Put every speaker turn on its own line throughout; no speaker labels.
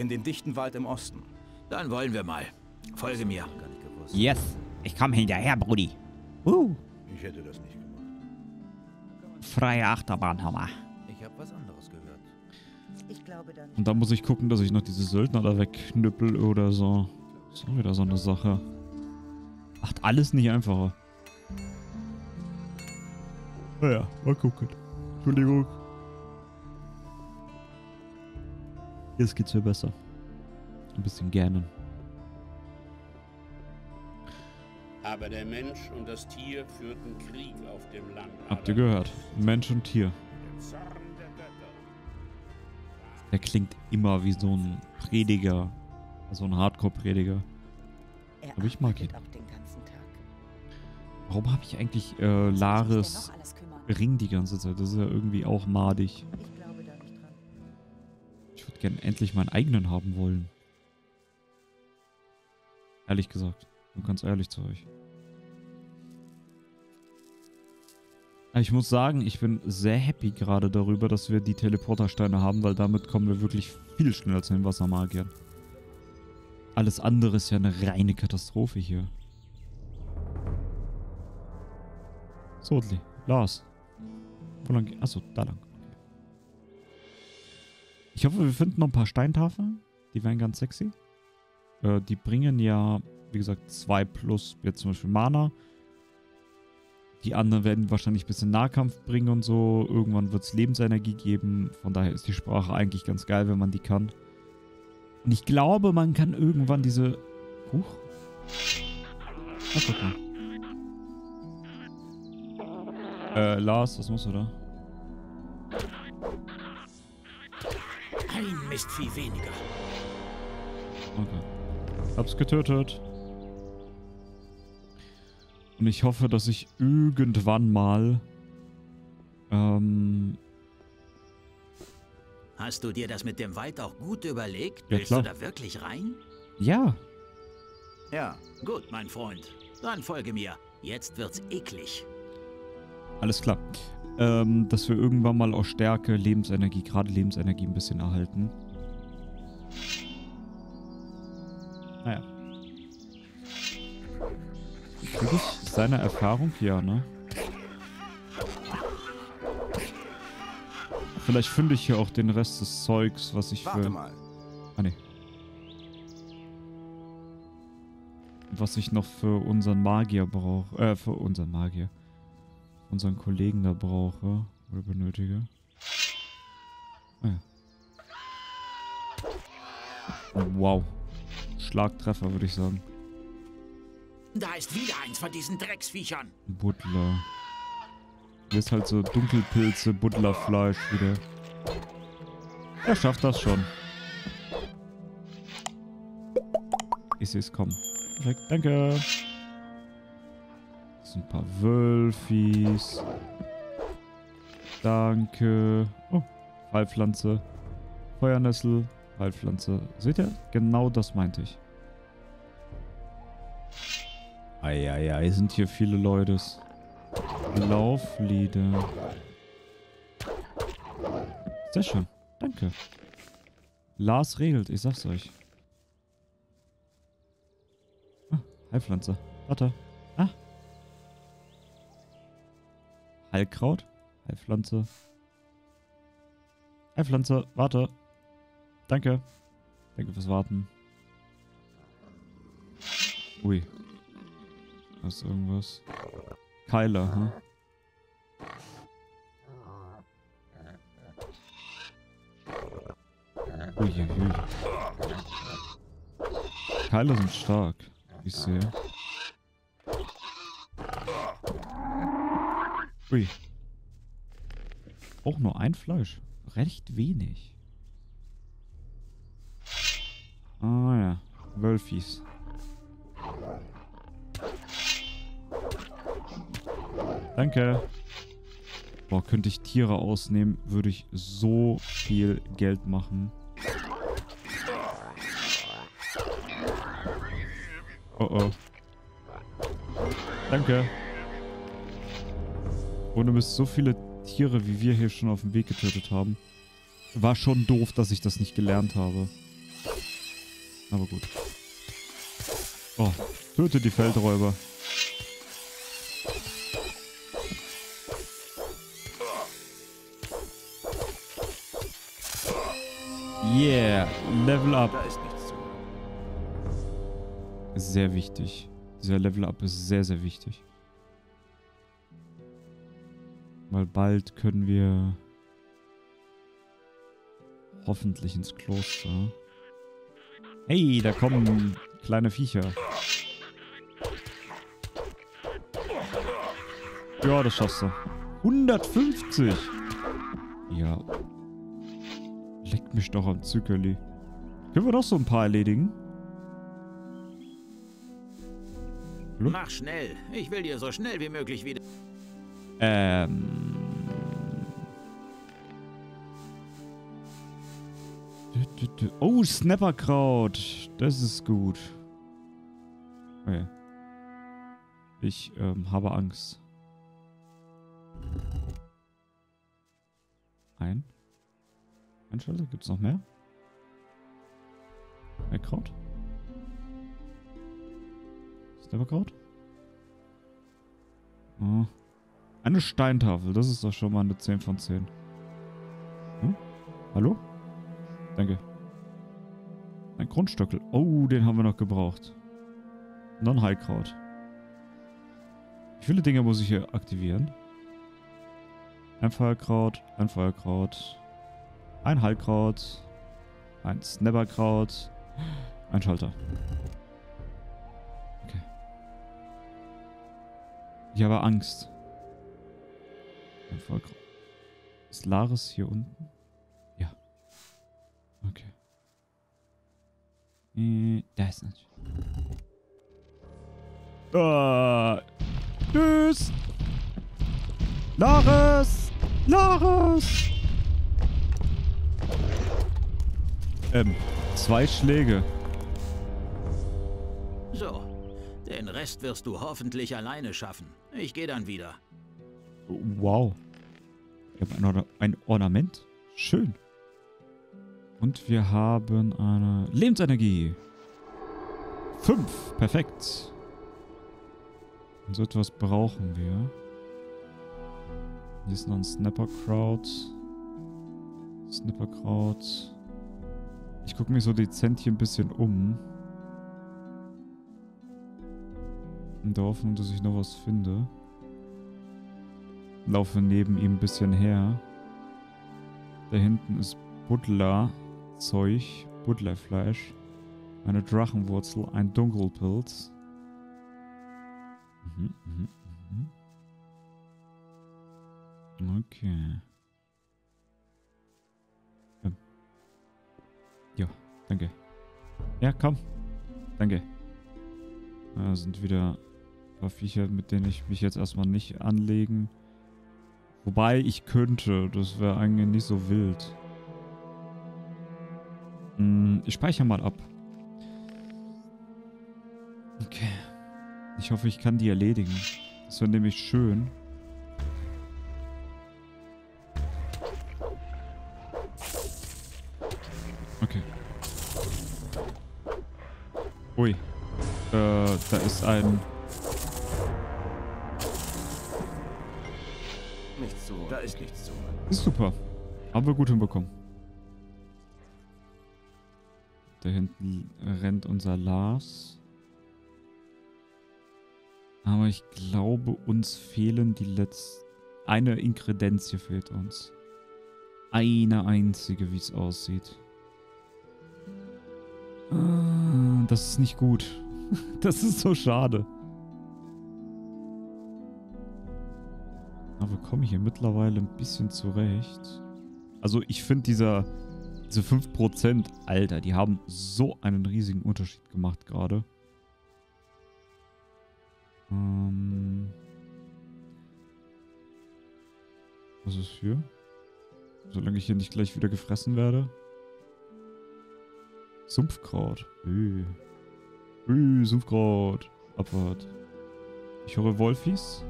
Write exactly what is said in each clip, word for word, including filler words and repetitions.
In den dichten Wald im Osten.
Dann wollen wir mal. Folge mir.
Yes. Ich komme hinterher, Brudi. Uh.
Ich hätte das nicht gemacht.
Freie Achterbahnhammer.
Ich habe was anderes gehört.
Ich glaube dann.
Und dann muss ich gucken, dass ich noch diese Söldner da wegknüppel oder so. Ist auch wieder so eine Sache. Macht alles nicht einfacher. Naja, mal gucken. Entschuldigung. Jetzt geht's mir besser. Ein bisschen gähnen.
Aber der Mensch und das Tier führten Krieg auf dem Land.
Habt ihr gehört? Mensch und Tier. Der klingt immer wie so ein Prediger. So ein Hardcore-Prediger.
Er
Aber ich mag ihn.
arbeitet auch den ganzen Tag.
Warum habe ich eigentlich äh, Lares Ring die ganze Zeit? Das ist ja irgendwie auch madig.
Ich glaube da nicht dran.
Ich würde gerne endlich meinen eigenen haben wollen. Ehrlich gesagt. Nur ganz ehrlich zu euch. Ich muss sagen, ich bin sehr happy gerade darüber, dass wir die Teleportersteine haben, weil damit kommen wir wirklich viel schneller zu den Wassermagiern. Alles andere ist ja eine reine Katastrophe hier. So, Lars. Wo lang? Achso, da lang. Ich hoffe, wir finden noch ein paar Steintafeln. Die wären ganz sexy. Äh, die bringen ja, wie gesagt, zwei plus, jetzt zum Beispiel Mana. Die anderen werden wahrscheinlich ein bisschen Nahkampf bringen und so. Irgendwann wird es Lebensenergie geben. Von daher ist die Sprache eigentlich ganz geil, wenn man die kann. Und ich glaube, man kann irgendwann diese... Huch. Ach, guck mal. Äh, Lars, was musst du da?
Ein Mistvieh weniger.
Okay. Hab's getötet. Und ich hoffe, dass ich irgendwann mal... Ähm...
Hast du dir das mit dem Wald auch gut überlegt?
Ja,
Willst
klar.
du da wirklich rein?
Ja.
Ja, gut, mein Freund. Dann folge mir. Jetzt wird's eklig.
Alles klar. Ähm, dass wir irgendwann mal aus Stärke, Lebensenergie, gerade Lebensenergie ein bisschen erhalten. Naja. Krieg ich seine Erfahrung? Ja, ne? Vielleicht finde ich hier auch den Rest des Zeugs, was ich
Warte
für...
mal.
Ah, ne. Was ich noch für unseren Magier brauche. Äh, für unseren Magier. Unseren Kollegen da brauche. Oder benötige. Ah, ja. Wow. Schlagtreffer, würde ich sagen.
Da ist wieder eins von diesen Drecksviechern.
Butler. Hier ist halt so Dunkelpilze, Butlerfleisch wieder. Er schafft das schon. Ich sehe es kommen. Perfekt, danke. Das sind ein paar Wölfis. Danke. Oh, Heilpflanze. Feuernessel. Heilpflanze. Seht ihr? Genau das meinte ich. Eieiei, sind hier viele Leute. Lauflieder. Sehr schön. Danke. Lars regelt, ich sag's euch. Ah, Heilpflanze. Warte. Ah. Heilkraut. Heilpflanze. Heilpflanze. Warte. Danke. Danke fürs Warten. Ui. Da ist irgendwas. Keiler, hm? Uiuiui. Keiler sind stark, wie ich sehe. Ui. Auch nur ein Fleisch. Recht wenig. Ah ja. Wölfis. Danke. Boah, könnte ich Tiere ausnehmen, würde ich so viel Geld machen. Oh oh. Danke. Ohne Mist, so viele Tiere, wie wir hier schon auf dem Weg getötet haben. War schon doof, dass ich das nicht gelernt habe. Aber gut. Oh, töte die Feldräuber. Yeah, Level Up.
Da ist nichts zu holen.
Sehr wichtig. Dieser Level Up ist sehr, sehr wichtig. Weil bald können wir hoffentlich ins Kloster. Hey, da kommen kleine Viecher. Ja, das schaffst du. hundertfünfzig. Ja. Leckt mich doch am Zuckerli. Können wir doch so ein paar erledigen? Hallo?
Mach schnell. Ich will dir so schnell wie möglich wieder...
Ähm. Oh, Snapperkraut. Das ist gut. Okay. Ich ähm, habe Angst. Ein. Ein Schalter. Gibt es noch mehr? Mehr Kraut? Snapperkraut? Oh. Eine Steintafel. Das ist doch schon mal eine zehn von zehn. Hm? Hallo? Danke. Ein Grundstöckel. Oh, den haben wir noch gebraucht. Und dann Heilkraut. Wie viele Dinge muss ich hier aktivieren? Ein Feuerkraut, ein Feuerkraut, ein Heilkraut, ein Snapperkraut, ein Schalter. Okay. Ich habe Angst. Ein Feuerkraut. Ist Laris hier unten? Ja. Okay. Äh, da ist nicht. Ah. Tschüss. Laris. Laris. Ähm, zwei Schläge.
So, den Rest wirst du hoffentlich alleine schaffen. Ich gehe dann wieder.
Wow. Ich habe ein, Orna ein Ornament. Schön. Und wir haben eine Lebensenergie. Fünf. Perfekt. Und so etwas brauchen wir. Hier ist noch ein Snapperkraut. Snapperkraut. Ich gucke mich so dezent hier ein bisschen um. In der Hoffnung, dass ich noch was finde. Laufe neben ihm ein bisschen her. Da hinten ist Buddler-Zeug. Buddlerfleisch. Eine Drachenwurzel. Ein Dunkelpilz. Mhm, mhm, mhm. Okay. Ähm. Ja, danke. Ja, komm. Danke. Da sind wieder ein paar Viecher, mit denen ich mich jetzt erstmal nicht anlegen. Wobei ich könnte. Das wäre eigentlich nicht so wild. Hm, ich speichere mal ab. Okay. Ich hoffe, ich kann die erledigen. Das wäre nämlich schön. Okay. Ui. Äh, da ist ein...
Nichts zu holen. Da ist nichts zu holen.
Ist super. Haben wir gut hinbekommen. Da hinten rennt unser Lars. Aber ich glaube, uns fehlen die letzten... Eine Inkredenz hier fehlt uns. Eine einzige, wie es aussieht. Ah, das ist nicht gut. Das ist so schade. Aber komme ich hier mittlerweile ein bisschen zurecht. Also ich finde dieser... Diese fünf Prozent, Alter, die haben so einen riesigen Unterschied gemacht gerade. Ähm... Was ist hier? Solange ich hier nicht gleich wieder gefressen werde. Sumpfkraut. Ü. Ü, Sumpfkraut. Abwart. Ich höre Wolfis.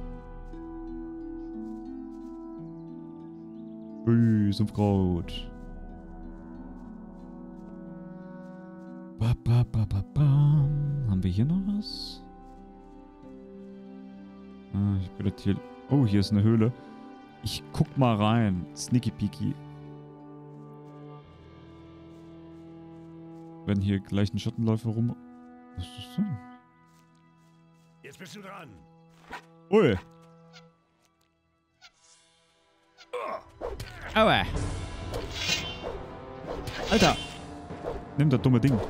Ü, Sumpfkraut. Bah. Ba, ba, ba, ba, ba. Haben wir hier noch was? Ah, ich bin hier. Oh, hier ist eine Höhle. Ich guck mal rein. Sneaky Peeky. Wenn hier gleich ein Schattenläufer rum... Was ist das denn?
Jetzt bist du dran.
Ui. Aua. Alter. Nimm das dumme Ding.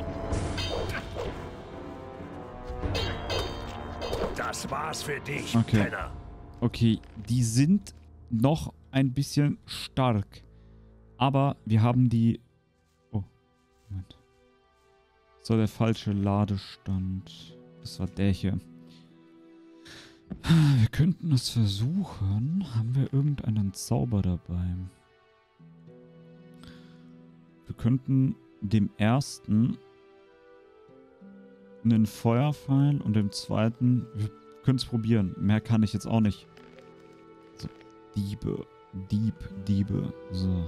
Das war's für dich,
Okay.
Penner.
Okay, die sind noch ein bisschen stark. Aber wir haben die... Oh, Moment. Das war der falsche Ladestand. Das war der hier. Wir könnten es versuchen. Haben wir irgendeinen Zauber dabei? Wir könnten dem ersten einen Feuerpfeil und dem zweiten... Wir können es probieren. Mehr kann ich jetzt auch nicht. So, Diebe. Dieb, Diebe. So.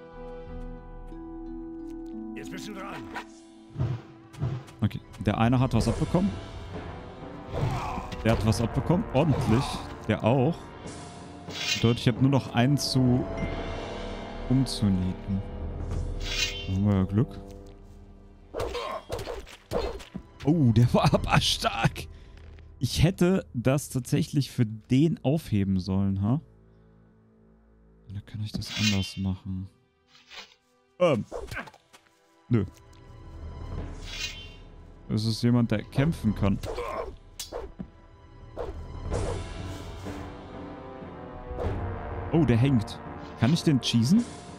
Jetzt bist du dran.
Okay. Der eine hat was abbekommen. Der hat was abbekommen. Ordentlich. Der auch. Bedeutet, ich habe nur noch einen zu umzunieten. Haben wir ja Glück. Oh, der war aber stark. Ich hätte das tatsächlich für den aufheben sollen, ha? Oder kann ich das anders machen? Ähm. Nö. Es ist jemand, der kämpfen kann. Oh, der hängt. Kann ich den schießen?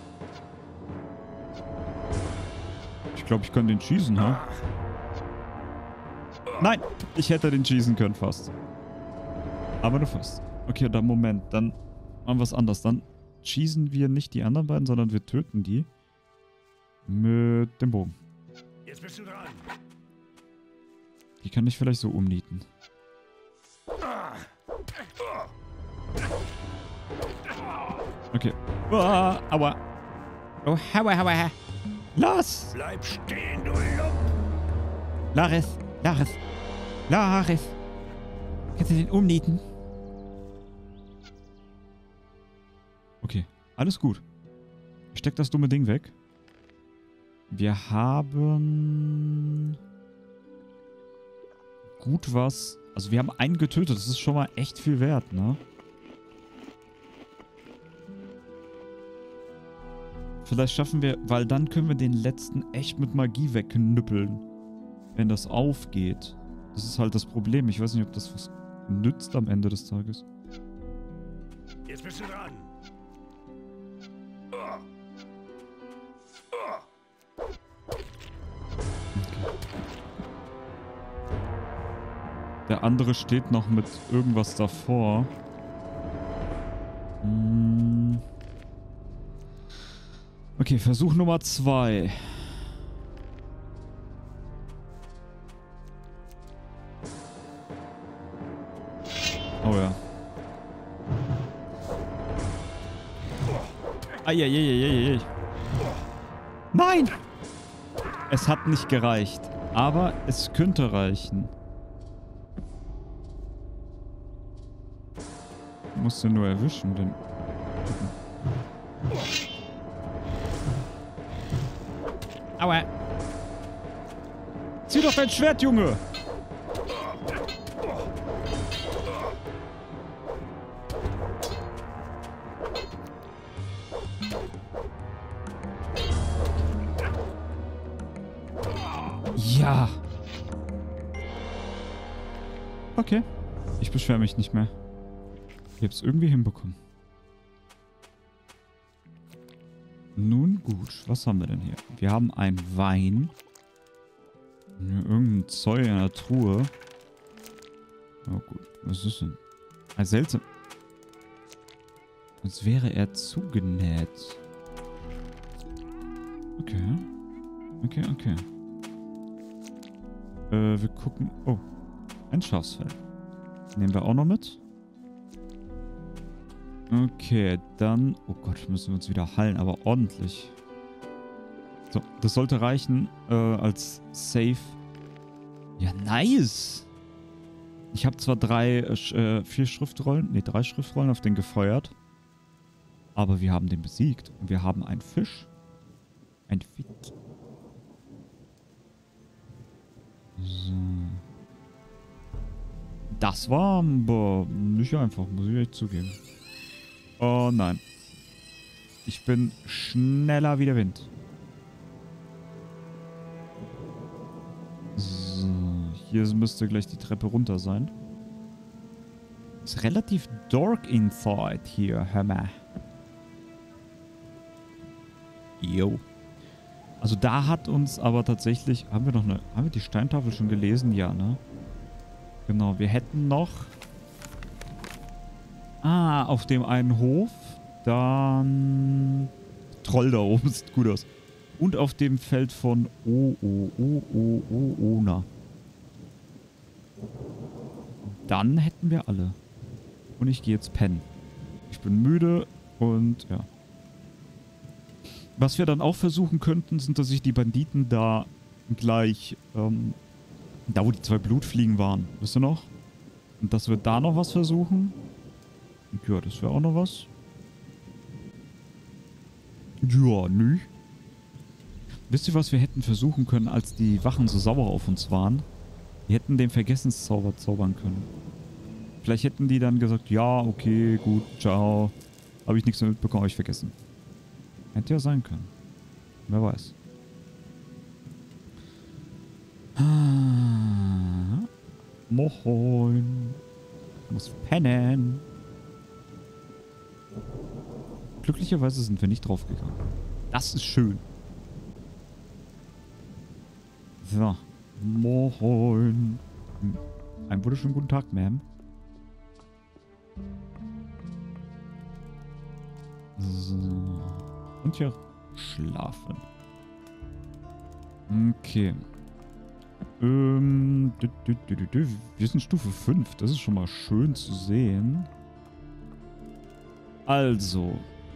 Ich glaube, ich kann den schießen, ha? Nein, ich hätte den schießen können fast. Aber nur fast. Okay, dann Moment. Dann machen wir was anderes. Dann schießen wir nicht die anderen beiden, sondern wir töten die. Mit dem Bogen.
Jetzt bist du dran.
Die kann ich vielleicht so umnieten. Okay. Ah, aua. Oh, aua, aua. Los!
Bleib stehen, du Lump.
Laris, Laris, Laris. Kannst du den umnieten? Okay, alles gut. Ich steck das dumme Ding weg. Wir haben gut was. Also wir haben einen getötet. Das ist schon mal echt viel wert, ne? Vielleicht schaffen wir, weil dann können wir den letzten echt mit Magie wegknüppeln. Wenn das aufgeht. Das ist halt das Problem. Ich weiß nicht, ob das was nützt am Ende des Tages.
Jetzt bist du dran.
Der andere steht noch mit irgendwas davor. Hm. Okay, Versuch Nummer zwei. Oh ja. Eieieiei. Nein! Es hat nicht gereicht. Aber es könnte reichen. Ich muss den nur erwischen, den... Aua. Zieh doch dein Schwert, Junge! Ja. Okay. Ich beschwere mich nicht mehr. Ich hab's irgendwie hinbekommen. Nun gut, was haben wir denn hier? Wir haben einen Wein. Irgendein Zeug in der Truhe. Oh gut, was ist denn? Ein seltsam... Als wäre er zugenäht. Okay. Okay, okay. Äh, wir gucken... Oh, ein Schafsfell. Nehmen wir auch noch mit. Okay, dann... Oh Gott, müssen wir uns wieder heilen, aber ordentlich. So, das sollte reichen äh, als Safe. Ja, nice. Ich habe zwar drei, äh, vier Schriftrollen, nee, drei Schriftrollen auf den gefeuert. Aber wir haben den besiegt. Und wir haben einen Fisch. Ein Fisch. So. Das war aber nicht einfach, muss ich echt zugeben. Oh nein. Ich bin schneller wie der Wind. So, hier müsste gleich die Treppe runter sein. Ist relativ dark inside hier, hör mal. Jo. Also da hat uns aber tatsächlich... Haben wir noch eine... Haben wir die Steintafel schon gelesen? Ja, ne? Genau, wir hätten noch... Ah, auf dem einen Hof. Dann... Troll da oben, sieht gut aus. Und auf dem Feld von O, O, O, O, O, Ona. Dann hätten wir alle. Und ich gehe jetzt pennen. Ich bin müde und ja. Was wir dann auch versuchen könnten, sind, dass sich die Banditen da gleich, ähm, da wo die zwei Blutfliegen waren, wisst ihr noch? Und dass wir da noch was versuchen. Und ja, das wäre auch noch was. Ja, nü. Wisst ihr, was wir hätten versuchen können, als die Wachen so sauer auf uns waren? Wir hätten den Vergessenszauber zaubern können. Vielleicht hätten die dann gesagt, ja, okay, gut, ciao. Habe ich nichts mehr mitbekommen, habe ich vergessen. Hätte ja sein können. Wer weiß. Ah, moin. Ich muss pennen. Glücklicherweise sind wir nicht draufgegangen. Das ist schön. So. Moin. Ein wunderschönen guten Tag, Ma'am. So. Und hier schlafen. Okay. Ähm, dü, dü, dü, dü, dü. Wir sind Stufe fünf. Das ist schon mal schön zu sehen. Also.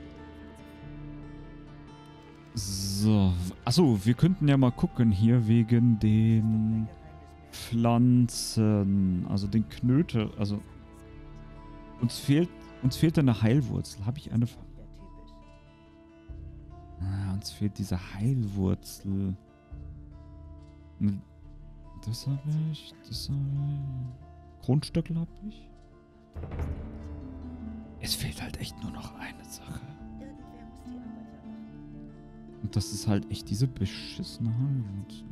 So. Achso, wir könnten ja mal gucken hier wegen den Pflanzen. Also den Knöte. Also. Uns fehlt, uns fehlt eine Heilwurzel. Habe ich eine... Ah, uns fehlt diese Heilwurzel. Das habe ich. Das habe ich. Grundstöckel habe ich. Es fehlt halt echt nur noch eine Sache. Und das ist halt echt diese beschissene Heilwurzel.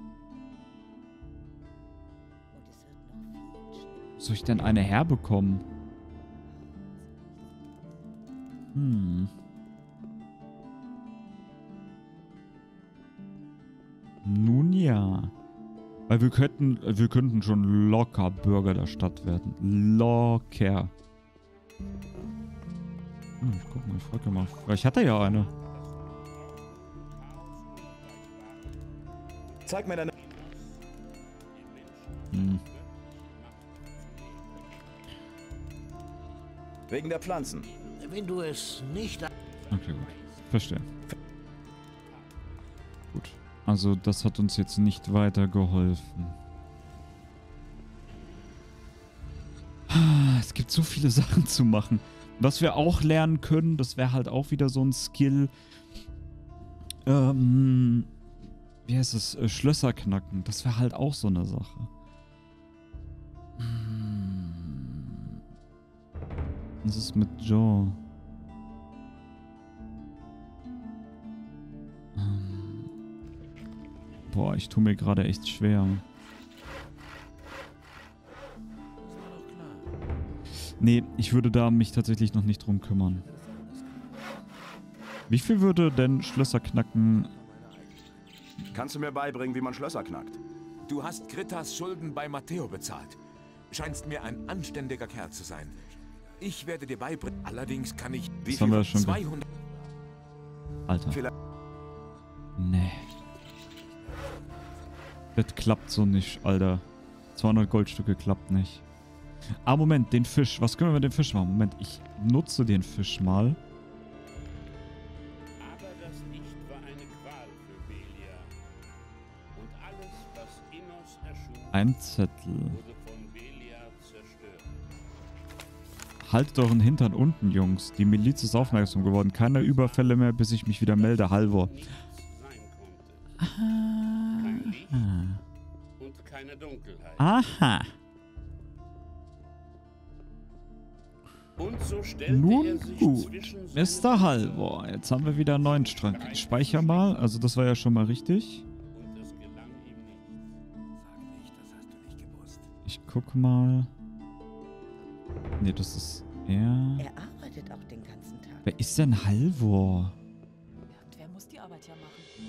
Soll ich denn eine herbekommen? Hm. Nun ja. Weil wir könnten, wir könnten schon locker Bürger der Stadt werden. Locker. Hm, ich guck mal, ich frage mal. Vielleicht hat er ja eine.
Zeig mir deine...
Hm.
Wegen der Pflanzen.
Wenn du es nicht...
Okay, gut. Verstehe. Gut. Also das hat uns jetzt nicht weitergeholfen. Es gibt so viele Sachen zu machen. Was wir auch lernen können, das wäre halt auch wieder so ein Skill. Ähm, wie heißt es? Äh, Schlösser knacken. Das wäre halt auch so eine Sache. Was ist mit Joe? Boah, ich tue mir gerade echt schwer. Nee, ich würde da mich tatsächlich noch nicht drum kümmern. Wie viel würde denn Schlösser knacken?
Kannst du mir beibringen, wie man Schlösser knackt?
Du hast Grittas Schulden bei Matteo bezahlt. Scheinst mir ein anständiger Kerl zu sein. Ich werde dir beibringen. Allerdings kann ich...
Wie das haben wir schon
zweihundert...
Alter.
Vielleicht
Nee. Das klappt so nicht, Alter. zweihundert Goldstücke klappt nicht. Ah, Moment, den Fisch. Was können wir mit dem Fisch machen? Moment, ich nutze den Fisch mal.
Aber das nicht war eine Qual für Bela. das Innos erschuf,
Ein Zettel.
wurde von Beliar zerstört.
Haltet euren Hintern unten, Jungs. Die Miliz ist aufmerksam geworden. Keine Überfälle mehr, bis ich mich wieder melde. Halvor.
Nichts sein konnte. Kein Licht und keine Dunkelheit.
Aha.
Und so stellte
Nun
er sich
gut.
zwischen
Mister Halvor, jetzt haben wir wieder einen neuen Strang. Ich speicher mal. Also das war ja schon mal richtig.
und es gelang ihm nicht.
Sag nicht, das hast du nicht gewusst.
Ich guck mal. Nee, das ist er.
Er arbeitet auch den ganzen Tag.
Wer ist denn Halvor?
Irgendwer muss die Arbeit ja machen.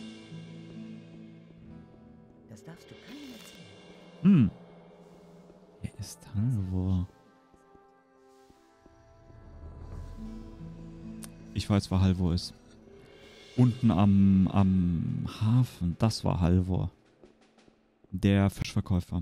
Das darfst du keinem erzählen.
Hm. Wer ist Halvor? Ich weiß, wer Halvor ist. Unten am, am Hafen, das war Halvor. Der Fischverkäufer.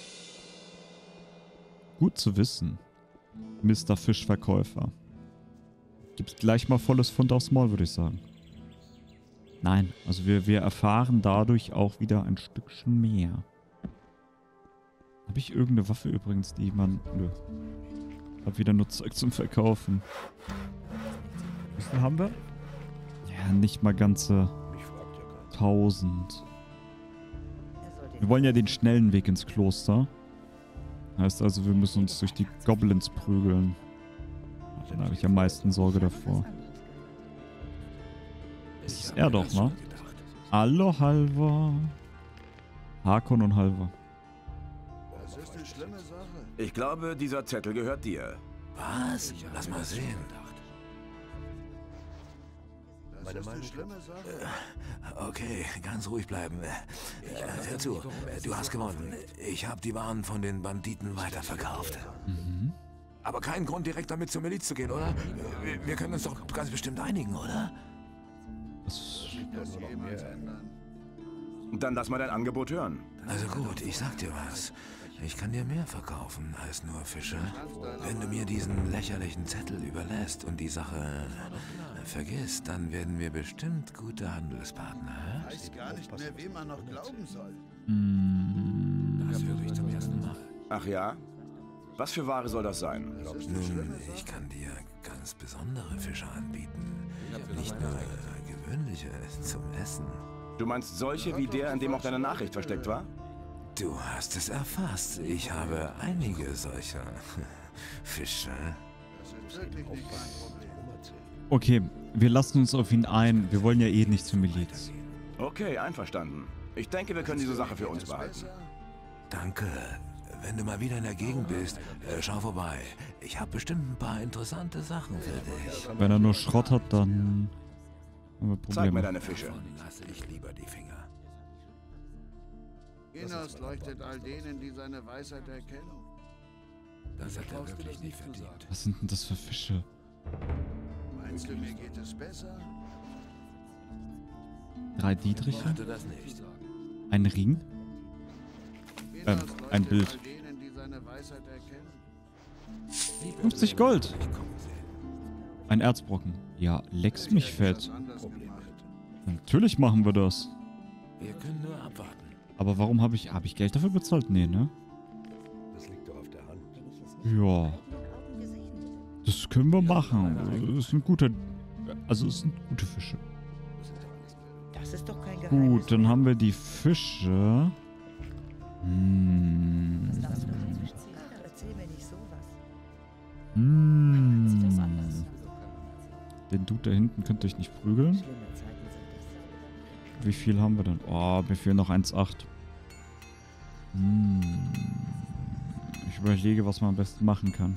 Gut zu wissen. Mister Fischverkäufer. Gibt's gleich mal volles Pfund aufs Maul, würde ich sagen. Nein, also wir, wir erfahren dadurch auch wieder ein Stückchen mehr. Habe ich irgendeine Waffe übrigens, die man... Nö. Hab wieder nur Zeug zum Verkaufen. Wie viel haben wir? Ja, nicht mal ganze tausend.
Er sollte
Wir wollen ja den schnellen Weg ins Kloster. Heißt also, wir müssen uns durch die Goblins prügeln. Da habe ich am meisten Sorge davor. Das ist er doch, ne? Hallo, Halvor. Hakon und Halvor.
Das ist eine schlimme Sache.
Ich glaube, dieser Zettel gehört dir.
Was? Lass mal sehen.
Das ist eine schlimme Sache.
Okay, ganz ruhig bleiben. Äh, hör zu, du hast gewonnen. Ich habe die Waren von den Banditen weiterverkauft.
Mhm.
Aber kein Grund, direkt damit zur Miliz zu gehen, oder? Wir, wir können uns doch ganz bestimmt einigen, oder?
Das
Das jemals ändern.
Dann lass mal dein Angebot hören.
Also gut, ich sag dir was. Ich kann dir mehr verkaufen als nur Fische. Wenn du mir diesen lächerlichen Zettel überlässt und die Sache äh, vergisst, dann werden wir bestimmt gute Handelspartner.
Ich weiß gar nicht mehr, wem man noch glauben soll.
Das höre ich zum ersten Mal.
Ach ja? Was für Ware soll das sein?
Nun, ich kann dir ganz besondere Fische anbieten. Nicht nur äh, gewöhnliche zum Essen.
Du meinst solche wie der, in dem auch deine Nachricht versteckt war?
Du hast es erfasst. Ich habe einige solcher Fische.
Das ist wirklich nicht mein Problem.
okay, wir lassen uns auf ihn ein. Wir wollen ja eh nicht zur Miliz.
Okay, einverstanden. Ich denke, wir können diese Sache für uns behalten.
Danke. Wenn du mal wieder in der Gegend bist, äh, schau vorbei. Ich habe bestimmt ein paar interessante Sachen für dich.
Wenn er nur Schrott hat, dann haben wir
Zeig mir
Probleme.
deine Fische.
Davon lasse ich lieber die Finger.
Innos leuchtet all denen, die seine Weisheit erkennen.
Das hat er wirklich nicht verdient.
Was sind denn das für Fische?
Meinst du, mir geht es besser?
Drei Dietriche?
Warte das nicht.
Ein Ring? Ähm,
Innos
ein
leuchtet
Bild.
all denen, die seine Weisheit erkennen.
fünfzig Gold.
Ich komme sehen.
Ein Erzbrocken. Ja, leck's mich
Ich hätte
fett.
das anders gemacht.
Natürlich machen wir das.
Wir können nur abwarten.
Aber warum habe ich... Habe ich Geld dafür bezahlt? Nee, ne? Ja. Das können wir machen. Das sind gute... Also es sind gute Fische.
Das ist doch kein Geheimnis.
Gut, dann haben wir die Fische. Hm.
Das darfst du doch nicht erzählen. Erzähl mir nicht sowas.
Sieht das anders?
Hm. Den Dude da hinten könnt ihr euch nicht prügeln.
Schlimme Zeiten sind das.
Wie viel haben wir denn? Oh, mir fehlen noch eins Komma acht. Hm. Ich überlege, was man am besten machen kann.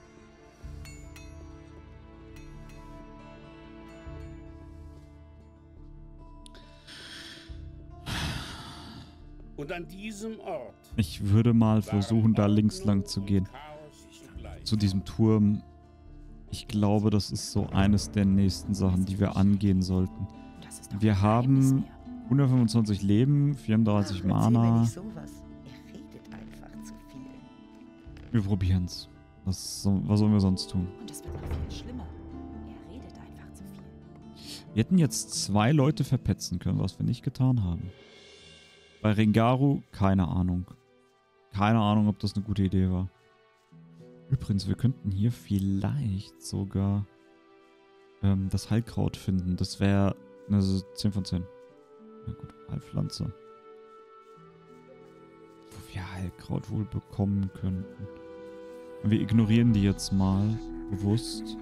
Und an diesem Ort
Ich würde mal versuchen, da
waren
links
Ordnung
lang zu
und
gehen.
Chaos zugleich.
Zu diesem Turm. Ich glaube, das ist so eines der nächsten Sachen, die wir angehen sollten.
Das ist doch
Wir
kein Geheimnis
haben
mehr.
hundertfünfundzwanzig Leben, vierunddreißig
Ach, erzähl mir
Mana.
nicht sowas. Er redet einfach zu viel.
Wir probieren's. Was, so- was sollen wir sonst tun?
Und es wird noch viel schlimmer. Er redet einfach zu viel.
Wir hätten jetzt zwei Leute verpetzen können, was wir nicht getan haben. Bei Ringaru, keine Ahnung. Keine Ahnung, ob das eine gute Idee war. Übrigens, wir könnten hier vielleicht sogar ähm, das Heilkraut finden. Das wäre eine zehn von zehn. Na gut, Heilpflanze. Wo wir Heilkraut wohl bekommen könnten. Und wir ignorieren die jetzt mal bewusst.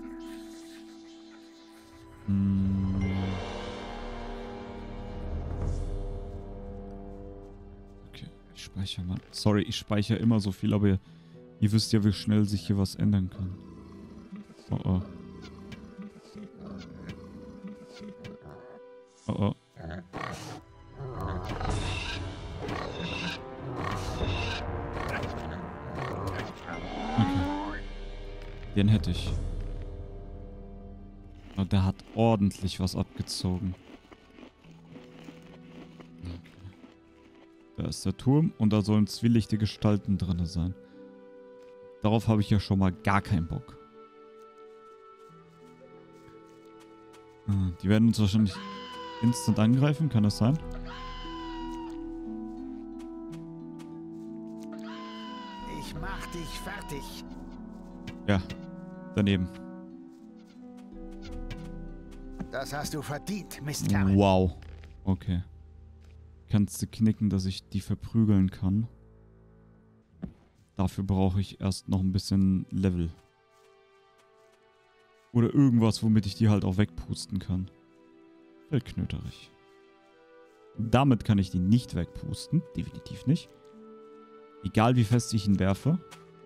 Hm. Okay, ich speichere mal. Sorry, ich speichere immer so viel, aber ihr, ihr wisst ja, wie schnell sich hier was ändern kann. Oh oh. Oh oh. Okay. Den hätte ich. Und der hat ordentlich was abgezogen. Okay. Da ist der Turm und da sollen zwielichte Gestalten drin sein. Darauf habe ich ja schon mal gar keinen Bock. Ah, die werden uns wahrscheinlich instant angreifen, kann das sein?
Ich mach dich fertig.
Ja, daneben.
Das hast du verdient, Mistkerl.
Wow. Okay. Kannst du knicken, dass ich die verprügeln kann? Dafür brauche ich erst noch ein bisschen Level. Oder irgendwas, womit ich die halt auch wegpusten kann. Feldknöterich. Damit kann ich die nicht wegpusten. Definitiv nicht. Egal wie fest ich ihn werfe.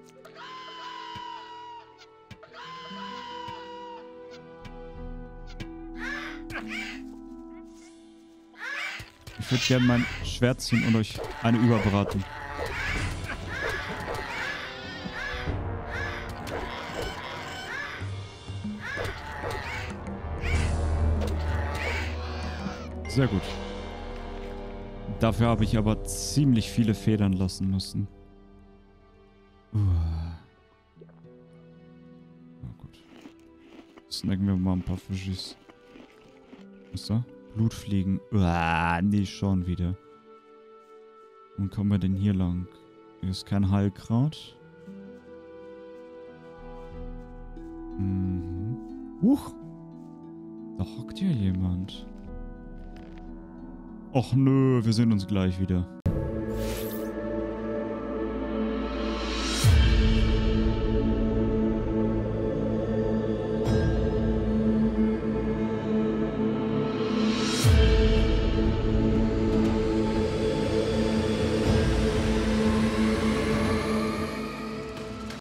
Ich würde gerne mein Schwert ziehen und euch eine überbraten. Sehr gut. Dafür habe ich aber ziemlich viele Federn lassen müssen. Uh. Na gut. Snacken wir mal ein paar Fischis. Was ist da? Blutfliegen. Uah, nee, schon wieder. Wo kommen wir denn hier lang? Hier ist kein Heilkraut. Mhm. Huch. Da hockt hier jemand. Och nö, wir sehen uns gleich wieder.